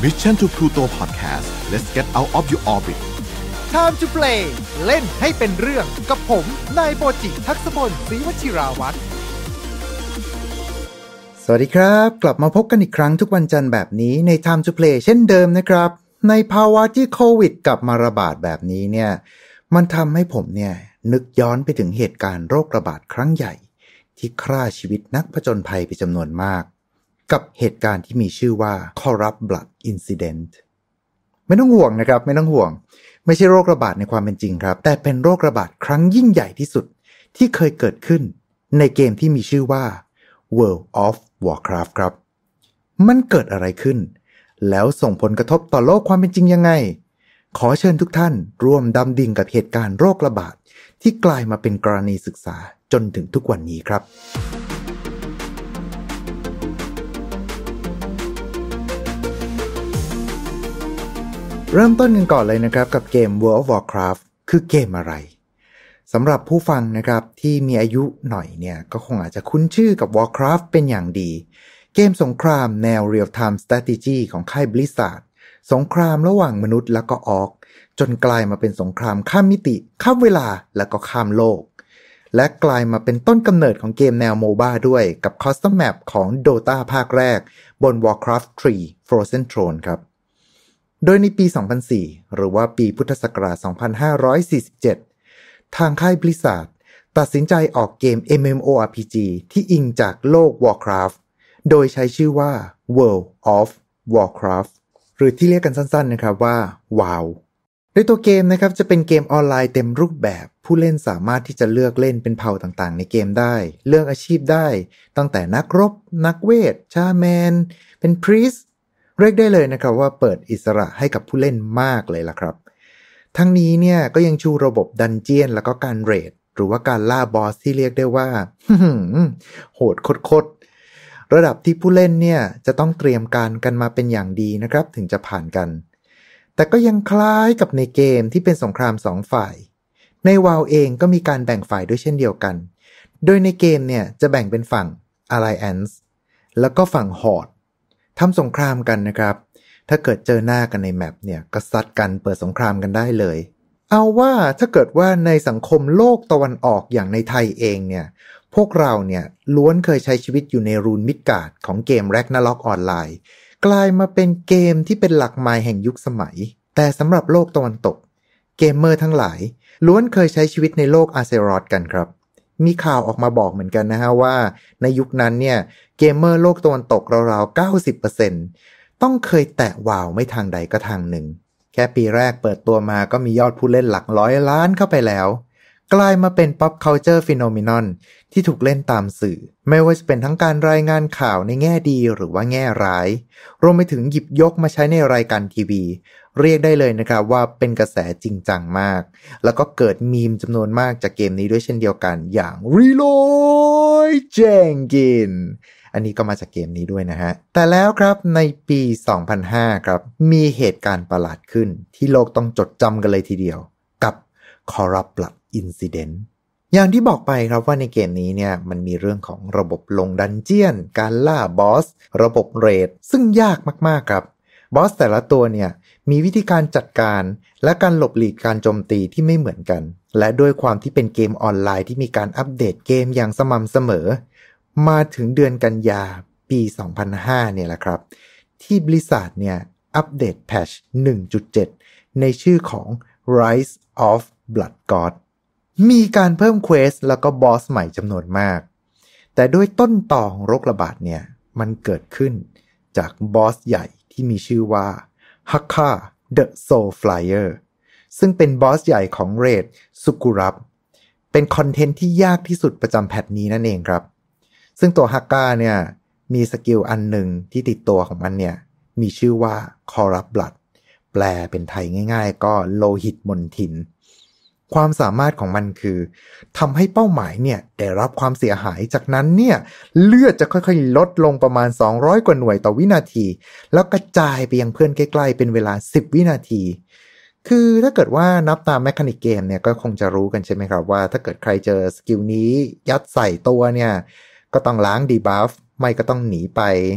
Mission to Pluto Podcast let's get out of your orbit Time to play เล่นให้เป็นเรื่องกับผมนายโบจิทักษพลศรีวชิราวัฒน์สวัสดีครับกลับมาพบกันอีกครั้งทุกวันจันทร์แบบนี้ใน Time to Play เช่นเดิมนะครับในภาวะที่โควิดกลับมาระบาดแบบนี้เนี่ยมันทำให้ผมเนี่ยนึกย้อนไปถึงเหตุการณ์โรคระบาดครั้งใหญ่ที่ฆ่าชีวิตนักผจญภัยไปจำนวนมากกับเหตุการณ์ที่มีชื่อว่า Corrupt Blood Incident ไม่ต้องห่วงนะครับไม่ต้องห่วงไม่ใช่โรคระบาดในความเป็นจริงครับแต่เป็นโรคระบาดครั้งยิ่งใหญ่ที่สุดที่เคยเกิดขึ้นในเกมที่มีชื่อว่า World of Warcraft ครับมันเกิดอะไรขึ้นแล้วส่งผลกระทบต่อโลกความเป็นจริงยังไงขอเชิญทุกท่านร่วมดำดิ่งกับเหตุการณ์โรคระบาดที่กลายมาเป็นกรณีศึกษาจนถึงทุกวันนี้ครับเริ่มต้นกันก่อนเลยนะครับกับเกม World of Warcraft คือเกมอะไรสำหรับผู้ฟังนะครับที่มีอายุหน่อยเนี่ยก็คงอาจจะคุ้นชื่อกับ Warcraft เป็นอย่างดีเกมสงครามแนว Real Time Strategy ของค่าย Blizzard สงครามระหว่างมนุษย์และก็ออกจนกลายมาเป็นสงครามข้ามมิติข้ามเวลาและก็ข้ามโลกและกลายมาเป็นต้นกำเนิดของเกมแนว MOBA ด้วยกับ Custom Map ของ Dota ภาคแรกบน Warcraft 3 Frozen Throne ครับโดยในปี 2004 หรือว่าปีพุทธศักราช 2547 ทางค่าย Blizzard ตัดสินใจออกเกม MMORPG ที่อิงจากโลก Warcraft โดยใช้ชื่อว่า World of Warcraft หรือที่เรียกกันสั้นๆนะครับว่า WoW โดยตัวเกมนะครับจะเป็นเกมออนไลน์เต็มรูปแบบผู้เล่นสามารถที่จะเลือกเล่นเป็นเผ่าต่างๆในเกมได้เลือกอาชีพได้ตั้งแต่นักรบนักเวทชาแมนเป็นพรีสเรียกได้เลยนะครับว่าเปิดอิสระให้กับผู้เล่นมากเลยล่ะครับทั้งนี้เนี่ยก็ยังชูระบบดันเจียนแล้วก็การเรดหรือว่าการล่าบอสที่เรียกได้ว่า โหดโคตรระดับที่ผู้เล่นเนี่ยจะต้องเตรียมการกันมาเป็นอย่างดีนะครับถึงจะผ่านกันแต่ก็ยังคล้ายกับในเกมที่เป็นสงคราม2ฝ่ายใน WoW เองก็มีการแบ่งฝ่ายด้วยเช่นเดียวกันโดยในเกมเนี่ยจะแบ่งเป็นฝั่ง Alliance แล้วก็ฝั่ง Hordeทำสงครามกันนะครับถ้าเกิดเจอหน้ากันในแมปเนี่ยก็ซัดกันเปิดสงครามกันได้เลยเอาว่าถ้าเกิดว่าในสังคมโลกตะวันออกอย่างในไทยเองเนี่ยพวกเราเนี่ยล้วนเคยใช้ชีวิตอยู่ในรูนมิดการ์ดของเกม Ragnarok ออนไลน์กลายมาเป็นเกมที่เป็นหลักไมล์แห่งยุคสมัยแต่สำหรับโลกตะวันตกเกมเมอร์ทั้งหลายล้วนเคยใช้ชีวิตในโลกอาเซรอธกันครับมีข่าวออกมาบอกเหมือนกันนะฮะว่าในยุคนั้นเนี่ยเกมเมอร์โลกตะวันตกราวๆ 90% ต้องเคยแตะวาวไม่ทางใดก็ทางหนึ่งแค่ปีแรกเปิดตัวมาก็มียอดผู้เล่นหลักร้อยล้านเข้าไปแล้วกลายมาเป็น pop culture phenomenon ที่ถูกเล่นตามสื่อไม่ว่าจะเป็นทั้งการรายงานข่าวในแง่ดีหรือว่าแง่ร้ายรวมไปถึงหยิบยกมาใช้ในรายการทีวีเรียกได้เลยนะครับว่าเป็นกระแสจริงจังมากแล้วก็เกิดมีมจำนวนมากจากเกมนี้ด้วยเช่นเดียวกันอย่าง Reload Jenkins อันนี้ก็มาจากเกมนี้ด้วยนะฮะแต่แล้วครับในปี 2005 ครับมีเหตุการณ์ประหลาดขึ้นที่โลกต้องจดจำกันเลยทีเดียวกับ Corrupt Blood Incident อย่างที่บอกไปครับว่าในเกมนี้เนี่ยมันมีเรื่องของระบบลงดันเจียนการล่าบอสระบบเรดซึ่งยากมากๆครับบอสแต่ละตัวเนี่ยมีวิธีการจัดการและการหลบหลีกการโจมตีที่ไม่เหมือนกันและด้วยความที่เป็นเกมออนไลน์ที่มีการอัปเดตเกมอย่างสม่ำเสมอมาถึงเดือนกันยาปี 2005 เนี่ยแหละครับที่ Blizzard เนี่ยอัปเดตแพทช์ 1.7 ในชื่อของ Rise of Blood God มีการเพิ่มเควสแล้วก็บอสใหม่จำนวนมากแต่ด้วยต้นต่อของโรคระบาดเนี่ยมันเกิดขึ้นจากบอสใหญ่ที่มีชื่อว่า Hakka the Soul Flyer ซึ่งเป็นบอสใหญ่ของเรดสุกุรับเป็นคอนเทนต์ที่ยากที่สุดประจำแพทนี้นั่นเองครับซึ่งตัว Hakka เนี่ยมีสกิลอันหนึ่งที่ติดตัวของมันเนี่ยมีชื่อว่า Corrupt Blood แปลเป็นไทยง่ายๆก็โลหิตมนทินความสามารถของมันคือทำให้เป้าหมายเนี่ยได้รับความเสียหายจากนั้นเนี่ยเลือดจะค่อยๆลดลงประมาณ200กว่าหน่วยต่อวินาทีแล้วกระจายไปยังเพื่อนใกล้ๆเป็นเวลา10วินาทีคือถ้าเกิดว่านับตามแมคานิกเกมเนี่ยก็คงจะรู้กันใช่ไหมครับว่าถ้าเกิดใครเจอสกิลนี้ยัดใส่ตัวเนี่ยก็ต้องล้างดีบัฟไม่ก็ต้องหนีไป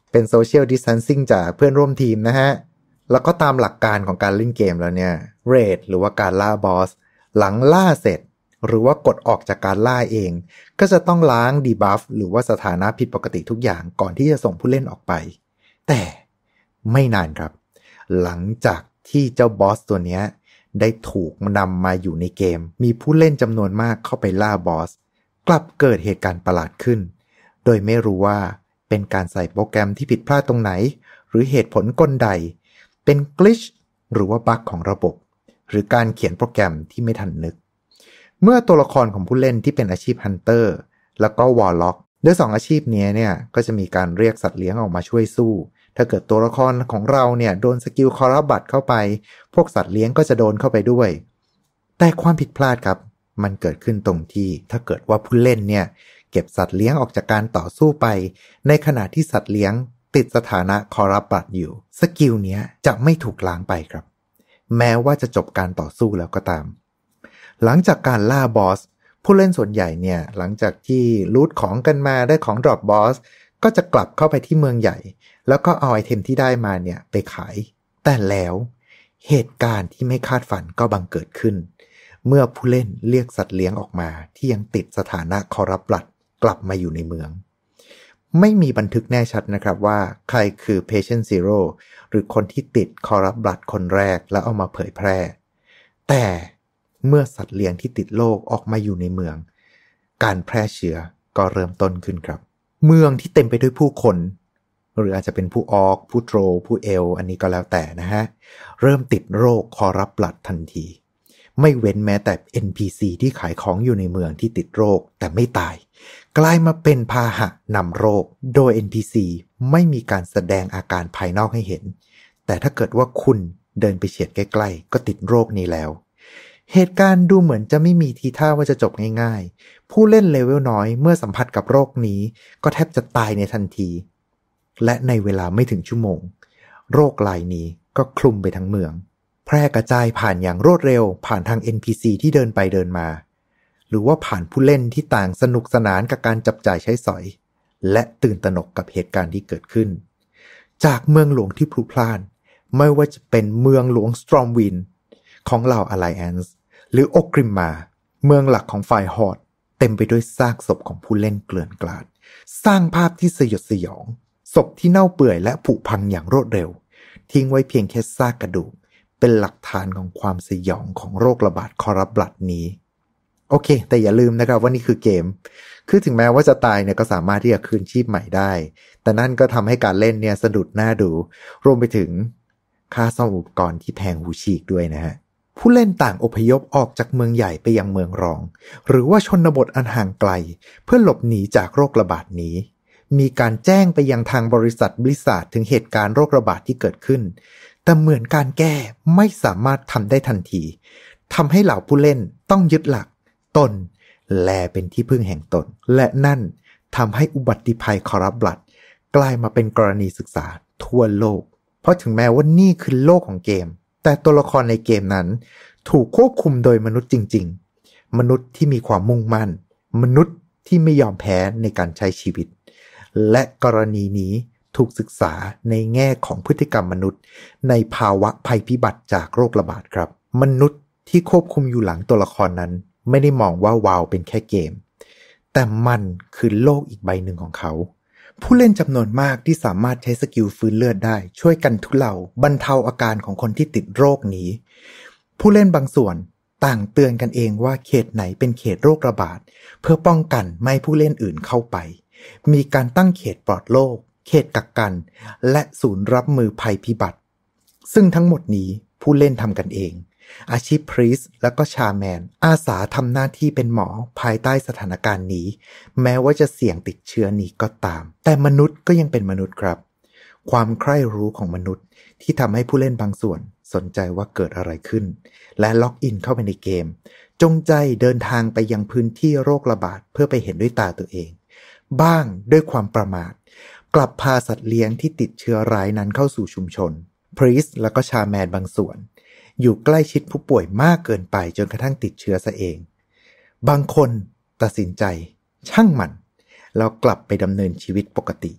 เป็น social distancing จากเพื่อนร่วมทีมนะฮะแล้วก็ตามหลักการของการเล่นเกมแล้วเนี่ยเรดหรือว่าการล่าบอสหลังล่าเสร็จหรือว่ากดออกจากการล่าเองก็จะต้องล้างดีบัฟหรือว่าสถานะผิดปกติทุกอย่างก่อนที่จะส่งผู้เล่นออกไปแต่ไม่นานครับหลังจากที่เจ้าบอสตัวเนี้ยได้ถูกนำมาอยู่ในเกมมีผู้เล่นจำนวนมากเข้าไปล่าบอสกลับเกิดเหตุการณ์ประหลาดขึ้นโดยไม่รู้ว่าเป็นการใส่โปรแกรมที่ผิดพลาดตรงไหนหรือเหตุผลกลใดเป็นกลิชหรือว่าบั๊กของระบบหรือการเขียนโปรแกรมที่ไม่ทันนึกเมื่อตัวละครของผู้เล่นที่เป็นอาชีพฮันเตอร์แล้วก็วอร์ล็อกด้วย2อาชีพนี้เนี่ยก็จะมีการเรียกสัตว์เลี้ยงออกมาช่วยสู้ถ้าเกิดตัวละครของเราเนี่ยโดนสกิลคอรัปบัตเข้าไปพวกสัตว์เลี้ยงก็จะโดนเข้าไปด้วยแต่ความผิดพลาดครับมันเกิดขึ้นตรงที่ถ้าเกิดว่าผู้เล่นเนี่ยเก็บสัตว์เลี้ยงออกจากการต่อสู้ไปในขณะที่สัตว์เลี้ยงติดสถานะคอรัปบัตอยู่สกิลเนี้ยจะไม่ถูกล้างไปครับแม้ว่าจะจบการต่อสู้แล้วก็ตามหลังจากการล่าบอสผู้เล่นส่วนใหญ่เนี่ยหลังจากที่ลูทของกันมาได้ของดรอปบอสก็จะกลับเข้าไปที่เมืองใหญ่แล้วก็เอาไอเทมที่ได้มาเนี่ยไปขายแต่แล้วเหตุการณ์ที่ไม่คาดฝันก็บังเกิดขึ้นเมื่อผู้เล่นเรียกสัตว์เลี้ยงออกมาที่ยังติดสถานะคอรัปบัตกลับมาอยู่ในเมืองไม่มีบันทึกแน่ชัดนะครับว่าใครคือ Patient Zero หรือคนที่ติดคอรัปบัตคนแรกแล้วเอามาเผยแพร่แต่เมื่อสัตว์เลี้ยงที่ติดโรคออกมาอยู่ในเมืองการแพร่เชื้อก็เริ่มต้นขึ้นครับเมืองที่เต็มไปด้วยผู้คนหรืออาจจะเป็นผู้ออกผู้โทรผู้เอลอันนี้ก็แล้วแต่นะฮะเริ่มติดโรคคอรัปบัตทันทีไม่เว้นแม้แต่ NPC ที่ขายของอยู่ในเมืองที่ติดโรคแต่ไม่ตายกลายมาเป็นพาหะนำโรคโดย NPC ไม่มีการแสดงอาการภายนอกให้เห็นแต่ถ้าเกิดว่าคุณเดินไปเฉียดใกล้ๆก็ติดโรคนี้แล้วเหตุการณ์ดูเหมือนจะไม่มีทีท่าว่าจะจบง่ายๆผู้เล่นเลเวลน้อยเมื่อสัมผัสกับโรคนี้ก็แทบจะตายในทันทีและในเวลาไม่ถึงชั่วโมงโรครายนี้ก็คลุมไปทั้งเมืองแพร่กระจายผ่านอย่างรวดเร็วผ่านทาง NPC ที่เดินไปเดินมาหรือว่าผ่านผู้เล่นที่ต่างสนุกสนานกับการจับจ่ายใช้สอยและตื่นตระหนกกับเหตุการณ์ที่เกิดขึ้นจากเมืองหลวงที่พลุพล่านไม่ว่าจะเป็นเมืองหลวงสตรอมวินของเหล่า Alliance หรือโอกริมมาเมืองหลักของฝ่ายฮอดเต็มไปด้วยซากศพของผู้เล่นเกลื่อนกลาดสร้างภาพที่สยดสยองศพที่เน่าเปื่อยและผุพังอย่างรวดเร็วทิ้งไว้เพียงแค่ซากกระดูกเป็นหลักฐานของความสยองของโรคระบาดคอรัปบัตนี้โอเคแต่อย่าลืมนะครับว่านี่คือเกมคือถึงแม้ว่าจะตายเนี่ยก็สามารถที่จะคืนชีพใหม่ได้แต่นั่นก็ทำให้การเล่นเนี่ยสะดุดน่าดูรวมไปถึงค่าซ่อมอุปกรณ์ที่แพงหูฉีกด้วยนะฮะผู้เล่นต่างอพยพออกจากเมืองใหญ่ไปยังเมืองรองหรือว่าชนบทอันห่างไกลเพื่อหลบหนีจากโรคระบาดนี้มีการแจ้งไปยังทางบริษัทบริษัทถึงเหตุการณ์โรคระบาดที่เกิดขึ้นแต่เหมือนการแก้ไม่สามารถทำได้ทันทีทำให้เหล่าผู้เล่นต้องยึดหลักตนแลเป็นที่พึ่งแห่งตนและนั่นทำให้อุบัติภัยคอรัปบัตกลายมาเป็นกรณีศึกษาทั่วโลกเพราะถึงแม้ว่านี่คือโลกของเกมแต่ตัวละครในเกมนั้นถูกควบคุมโดยมนุษย์จริงๆมนุษย์ที่มีความมุ่งมั่นมนุษย์ที่ไม่ยอมแพ้ในการใช้ชีวิตและกรณีนี้ถูกศึกษาในแง่ของพฤติกรรมมนุษย์ในภาวะภัยพิบัติจากโรคระบาดครับมนุษย์ที่ควบคุมอยู่หลังตัวละครนั้นไม่ได้มองว่าวาวเป็นแค่เกมแต่มันคือโลกอีกใบหนึ่งของเขาผู้เล่นจำนวนมากที่สามารถใช้สกิลฟื้นเลือดได้ช่วยกันทุเลาบรรเทาอาการของคนที่ติดโรคนี้ผู้เล่นบางส่วนต่างเตือนกันเองว่าเขตไหนเป็นเขตโรคระบาดเพื่อป้องกันไม่ให้ผู้เล่นอื่นเข้าไปมีการตั้งเขตปลอดโรคเขตกักกันและศูนย์รับมือภัยพิบัติซึ่งทั้งหมดนี้ผู้เล่นทำกันเองอาชีพพรีสต์และก็ชาแมนอาสาทำหน้าที่เป็นหมอภายใต้สถานการณ์นี้แม้ว่าจะเสี่ยงติดเชื้อนี้ก็ตามแต่มนุษย์ก็ยังเป็นมนุษย์ครับความใคร่รู้ของมนุษย์ที่ทำให้ผู้เล่นบางส่วนสนใจว่าเกิดอะไรขึ้นและล็อกอินเข้าไปในเกมจงใจเดินทางไปยังพื้นที่โรคระบาดเพื่อไปเห็นด้วยตาตัวเองบ้างด้วยความประมาทกลับพาสัตว์เลี้ยงที่ติดเชื้อร้ายนั้นเข้าสู่ชุมชนพรีสต์และก็ชาแมนบางส่วนอยู่ใกล้ชิดผู้ป่วยมากเกินไปจนกระทั่งติดเชื้อซะเองบางคนตัดสินใจช่างมันแล้วกลับไปดำเนินชีวิตปกติ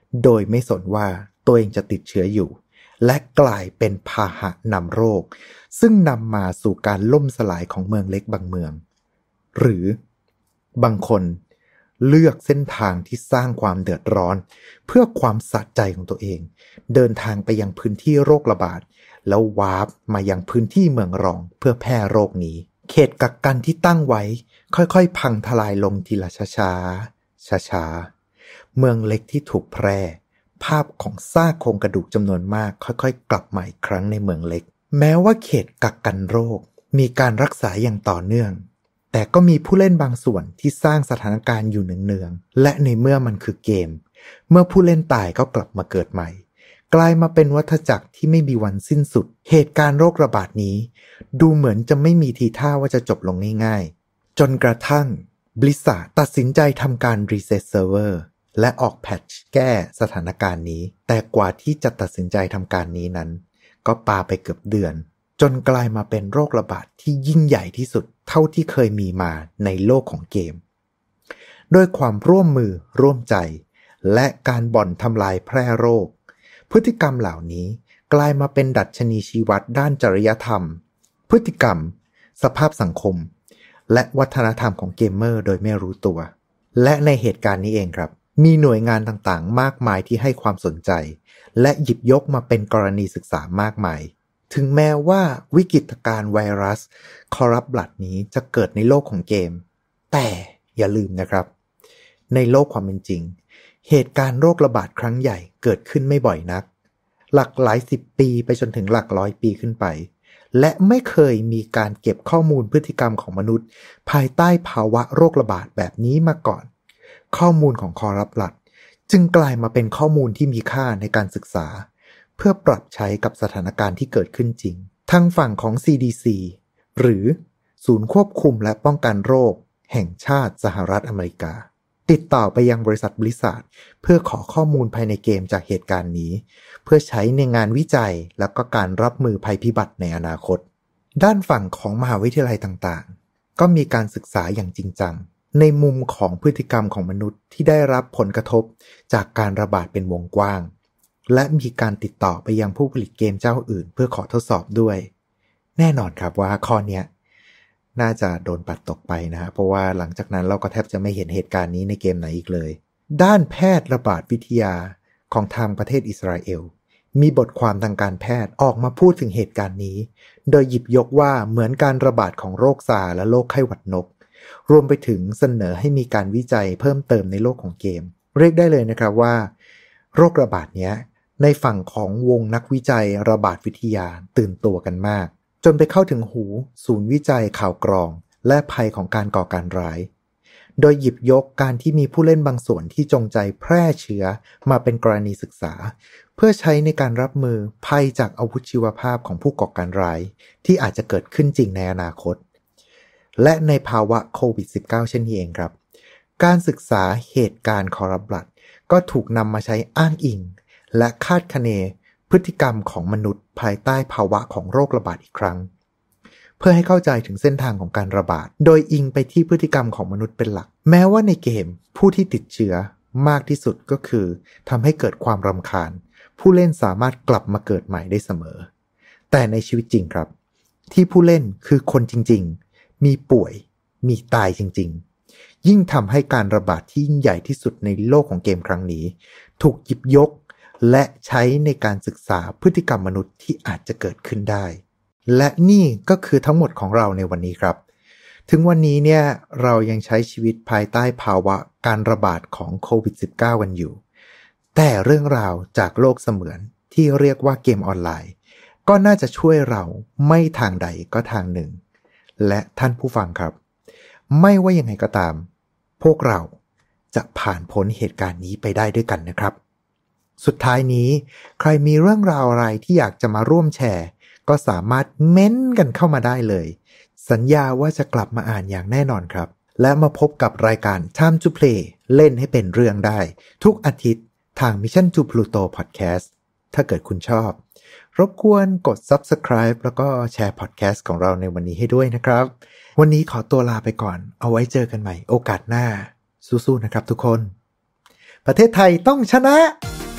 โดยไม่สนว่าตัวเองจะติดเชื้ออยู่และกลายเป็นพาหะนำโรคซึ่งนำมาสู่การล่มสลายของเมืองเล็กบางเมืองหรือบางคนเลือกเส้นทางที่สร้างความเดือดร้อนเพื่อความสะใจของตัวเองเดินทางไปยังพื้นที่โรคระบาดแล้ววาร์ปมายังพื้นที่เมืองรองเพื่อแพร่โรคนี้เขตกักกันที่ตั้งไว้ค่อยๆพังทลายลงทีละช้าๆเมืองเล็กที่ถูกแพร่ภาพของซากโครงกระดูกจำนวนมากค่อยๆกลับมาอีกครั้งในเมืองเล็กแม้ว่าเขตกักกันโรคมีการรักษาอย่างต่อเนื่องแต่ก็มีผู้เล่นบางส่วนที่สร้างสถานการณ์อยู่เนืองๆและในเมื่อมันคือเกมเมื่อผู้เล่นตายก็กลับมาเกิดใหม่กลายมาเป็นวัฏจักรที่ไม่มีวันสิ้นสุดเหตุการณ์โรคระบาดนี้ดูเหมือนจะไม่มีทีท่าว่าจะจบลงง่ายๆจนกระทั่ง Blizzard ตัดสินใจทำการรีเซ็ตเซิร์ฟเวอร์และออกแพทช์แก้สถานการณ์นี้แต่กว่าที่จะตัดสินใจทำการนี้นั้นก็ปาไปเกือบเดือนจนกลายมาเป็นโรคระบาดที่ยิ่งใหญ่ที่สุดเท่าที่เคยมีมาในโลกของเกมด้วยความร่วมมือร่วมใจและการบ่อนทำลายแพร่โรคพฤติกรรมเหล่านี้กลายมาเป็นดัชนีชี้วัดด้านจริยธรรมพฤติกรรมสภาพสังคมและวัฒนธรรมของเกมเมอร์โดยไม่รู้ตัวและในเหตุการณ์นี้เองครับมีหน่วยงานต่างๆมากมายที่ให้ความสนใจและหยิบยกมาเป็นกรณีศึกษามากมายถึงแม้ว่าวิกฤตการณ์ไวรัส Corrupt Blood นี้จะเกิดในโลกของเกมแต่อย่าลืมนะครับในโลกความเป็นจริงเหตุการณ์โรคระบาดครั้งใหญ่เกิดขึ้นไม่บ่อยนักหลักหลาย10 ปีไปจนถึงหลักร้อยปีขึ้นไปและไม่เคยมีการเก็บข้อมูลพฤติกรรมของมนุษย์ภายใต้ภาวะโรคระบาดแบบนี้มาก่อนข้อมูลของ Corrupt Blood จึงกลายมาเป็นข้อมูลที่มีค่าในการศึกษาเพื่อปรับใช้กับสถานการณ์ที่เกิดขึ้นจริงทางฝั่งของ CDC หรือศูนย์ควบคุมและป้องกันโรคแห่งชาติสหรัฐอเมริกาติดต่อไปยังบริษัท Blizzard เพื่อขอข้อมูลภายในเกมจากเหตุการณ์นี้เพื่อใช้ในงานวิจัยและก็การรับมือภัยพิบัติในอนาคตด้านฝั่งของมหาวิทยาลัยต่างๆก็มีการศึกษาอย่างจริงจังในมุมของพฤติกรรมของมนุษย์ที่ได้รับผลกระทบจากการระบาดเป็นวงกว้างและมีการติดต่อไปยังผู้ผลิตเกมเจ้าอื่นเพื่อขอทดสอบด้วยแน่นอนครับว่าข้อนี้น่าจะโดนปัดตกไปนะฮะเพราะว่าหลังจากนั้นเราก็แทบจะไม่เห็นเหตุการณ์นี้ในเกมไหนอีกเลยด้านแพทย์ระบาดวิทยาของทางประเทศอิสราเอลมีบทความทางการแพทย์ออกมาพูดถึงเหตุการณ์นี้โดยหยิบยกว่าเหมือนการระบาดของโรคซาร์และโรคไข้หวัดนกรวมไปถึงเสนอให้มีการวิจัยเพิ่มเติมในโลกของเกมเรียกได้เลยนะครับว่าโรคระบาดเนี้ยในฝั่งของวงนักวิจัยระบาดวิทยาตื่นตัวกันมากจนไปเข้าถึงหูศูนย์วิจัยข่าวกรองและภัยของการก่อการร้ายโดยหยิบยกการที่มีผู้เล่นบางส่วนที่จงใจแพร่เชื้อมาเป็นกรณีศึกษาเพื่อใช้ในการรับมือภัยจากอาวุธชีวภาพของผู้ก่อการร้ายที่อาจจะเกิดขึ้นจริงในอนาคตและในภาวะโควิด -19 เช่นนี้เองครับการศึกษาเหตุการณ์ Corrupt Blood ก็ถูกนำมาใช้อ้างอิงและคาดคะเนพฤติกรรมของมนุษย์ภายใต้ภาวะของโรคระบาดอีกครั้งเพื่อให้เข้าใจถึงเส้นทางของการระบาดโดยอิงไปที่พฤติกรรมของมนุษย์เป็นหลักแม้ว่าในเกมผู้ที่ติดเชื้อมากที่สุดก็คือทำให้เกิดความรำคาญผู้เล่นสามารถกลับมาเกิดใหม่ได้เสมอแต่ในชีวิตจริงครับที่ผู้เล่นคือคนจริงๆมีป่วยมีตายจริงๆยิ่งทำให้การระบาดที่ยิ่งใหญ่ที่สุดในโลกของเกมครั้งนี้ถูกหยิบยกและใช้ในการศึกษาพฤติกรรมมนุษย์ที่อาจจะเกิดขึ้นได้และนี่ก็คือทั้งหมดของเราในวันนี้ครับถึงวันนี้เนี่ยเรายังใช้ชีวิตภายใต้ภาวะการระบาดของโควิด -19 กันอยู่แต่เรื่องราวจากโลกเสมือนที่เรียกว่าเกมออนไลน์ก็น่าจะช่วยเราไม่ทางใดก็ทางหนึ่งและท่านผู้ฟังครับไม่ว่ายังไงก็ตามพวกเราจะผ่านพ้นเหตุการณ์นี้ไปได้ด้วยกันนะครับสุดท้ายนี้ใครมีเรื่องราวอะไรที่อยากจะมาร่วมแชร์ก็สามารถเม้นกันเข้ามาได้เลยสัญญาว่าจะกลับมาอ่านอย่างแน่นอนครับและมาพบกับรายการ Time to Play เล่นให้เป็นเรื่องได้ทุกอาทิตย์ทาง Mission to Pluto Podcast ถ้าเกิดคุณชอบรบกวนกด Subscribe แล้วก็แชร์ Podcast ของเราในวันนี้ให้ด้วยนะครับวันนี้ขอตัวลาไปก่อนเอาไว้เจอกันใหม่โอกาสหน้าสู้ๆนะครับทุกคนประเทศไทยต้องชนะ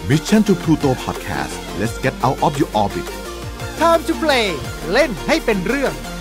Mission to Pluto Podcast Let's get out of your orbit Time to play เล่นให้เป็นเรื่อง